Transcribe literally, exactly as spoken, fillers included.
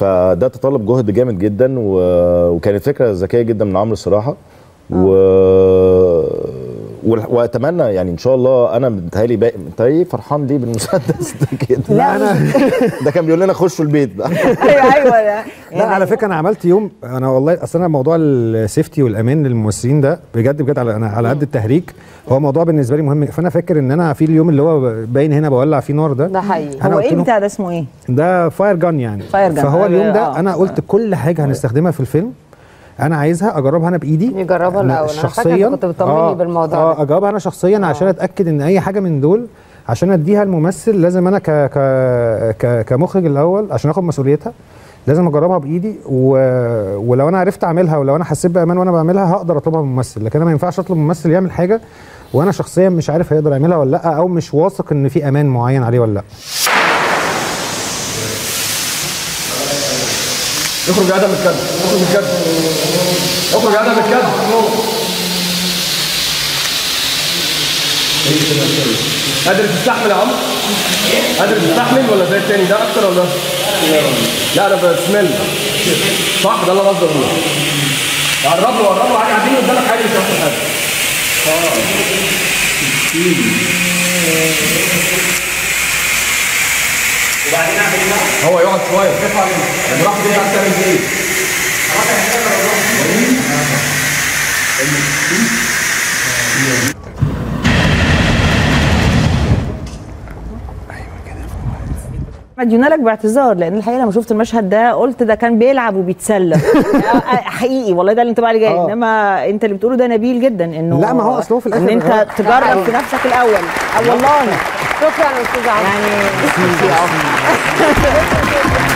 فده تطلب جهد جامد جدا، وكانت فكره ذكيه جدا من عمرو الصراحه. و... واتمنى يعني ان شاء الله، انا متهيألي باقي متهيألي فرحان ليه بالمسدس ده كده. لا انا ده كان بيقول لنا خشوا البيت بقى. ايوه ايوه لا, لا على فكره انا عملت يوم، انا والله اصل انا موضوع السيفتي والامان للممثلين ده بجد بجد على انا على قد التهريج، هو موضوع بالنسبه لي مهم. فانا فاكر ان انا في اليوم اللي هو باين هنا بولع فيه نار ده، ده حقيقي. هو ايه بتاع ده اسمه ايه؟ ده فاير جان يعني. فاير جان. فهو اليوم ده انا قلت كل حاجه هنستخدمها في الفيلم انا عايزها اجربها انا بايدي. يجربها الاول. انا شخصيا كنت بتطمني آه بالموضوع اه ده. اجربها انا شخصيا آه. عشان اتاكد ان اي حاجه من دول عشان اديها الممثل لازم انا ك ك ك كمخرج الاول عشان اخد مسؤوليتها لازم اجربها بايدي، و... ولو انا عرفت اعملها ولو انا حسيت بامان وانا بعملها هقدر اطلبها من الممثل. لكن انا ما ينفعش اطلب ممثل يعمل حاجه وانا شخصيا مش عارف هيقدر يعملها ولا لا، او مش واثق ان في امان معين عليه ولا لا. اخرج يا ادم من الكادر، اخرج من الكادر، اخرج يا ادم من الكادر. قادر تستحمل يا عمرو؟ قادر تستحمل ولا زي التاني ده اكتر ولا؟ لا انا بسمل صح، ده اللي انا قصدي اقوله. قرب له قرب له، حاجه عاديه قدامك حاجه مش هيحصل حاجه. وبعدين اعمل ايه؟ هو يقعد شويه ارفع منه، يعني راح دي عايز تعمل ايه؟ مديونه لك باعتذار، لان الحقيقه لما شفت المشهد ده قلت ده كان بيلعب وبيتسلى. حقيقي والله ده الانطباع اللي جاي. آه. انما انت اللي بتقوله ده نبيل جدا، انه لا ما هو اصل هو في الاخر ان انت تجرب في نفسك الاول. اه والله. شكرا يا استاذ عمرو. يعني